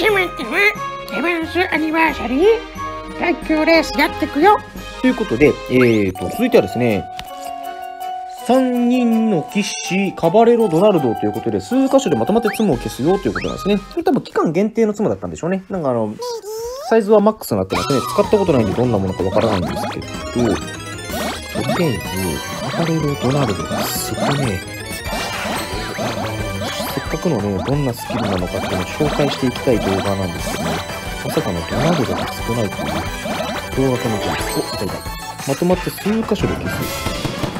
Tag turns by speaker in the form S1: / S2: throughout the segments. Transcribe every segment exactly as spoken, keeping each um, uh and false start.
S1: ちまっては、エヴァンスアニバーサリー、卓球レースやってくよ。
S2: ということで、えーと、続いてはですね、さんにんの騎士、カバレロ・ドナルドということで、数箇所でまとまってツムを消すよということなんですね。これ多分期間限定のツムだったんでしょうね。なんかあの、サイズはマックスになってますね。使ったことないんでどんなものかわからないんですけど、とりあえず、カバレロ・ドナルドがすごいね、せっかくのね、どんなスキルなのかっていうのを紹介していきたい動画なんですけどね、まさかのドナルドが少ないという動画とのことです。お、いたいた。まとまって数箇所で消す。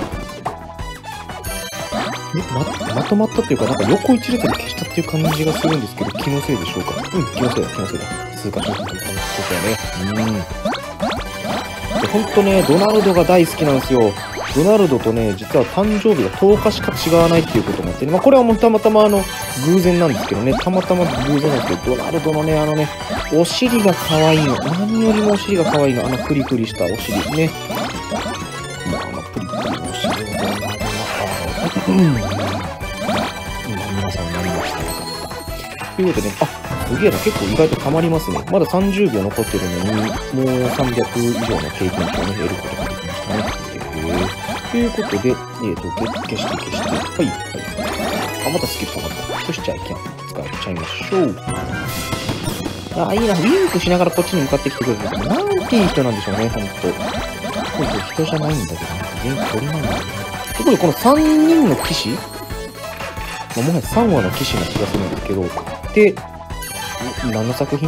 S2: ま, まとまったっていうか、なんか横一列で消したっていう感じがするんですけど、気のせいでしょうか。うん、気のせいだ、気のせいだ。数箇所で消したよね。うん。で、ほんとね、ドナルドが大好きなんですよ。ドナルドとね、実は誕生日がとおかしか違わないっていうことになってね、まあ、これはもうたまたまあの、偶然なんですけどね、たまたま偶然なんですけど、ドナルドのね、あのね、お尻が可愛いの。何よりもお尻が可愛いの。あの、プリプリしたお尻ね。まあ、あの、プリプリのお尻をドナルドが、うん。今、皆さんなりましたね。ということでね、あ、すげえな、結構意外と溜まりますね。まださんじゅうびょう残ってるのに、もうさんびゃく以上の経験値をね、得ることができましたね。ということで、えーと、消して消して、はい、はい。あ、またスキル溜まった。よし、じゃあ、キャン使っちゃいましょう。あ、いいな、ウィンクしながらこっちに向かってきてくれる。なんていい人なんでしょうね、ほんと。ほんと人じゃないんだけど、全然鳥なんだよね。ところで、このさんにんの騎士、まあ、もはやさんわの騎士な気がするんですけど、で、何の作品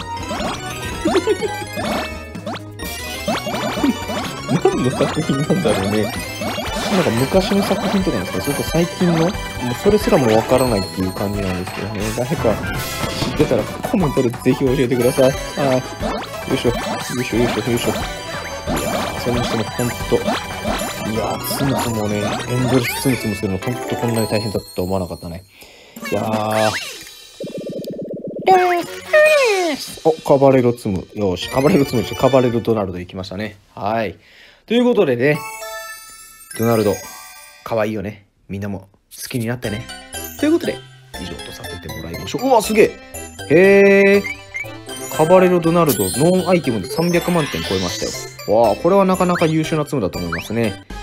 S2: 何の作品なんだろうね。なんか昔の作品とかなんですか、それと最近の、もうそれすらもわからないっていう感じなんですけどね。誰か知ってたらコメントでぜひ教えてください。ああ、よいしょ、よいしょ、よいしょ、よいしょ。いやー、それにしてもほんと、いやー、ツムツムをね、エンドレスツムツムするのほんとこんなに大変だと思わなかったね。いやー。お、カバレロツム。よし、カバレロツムして、カバレロドナルド行きましたね。はい。ということでね、ドナルド、かわいいよね。みんなも好きになってね。ということで、以上とさせてもらいましょう。うわ、すげえ。へえ。カバレロドナルド、ノンアイテムでさんびゃくまんてん超えましたよ。わあ、これはなかなか優秀なツムだと思いますね。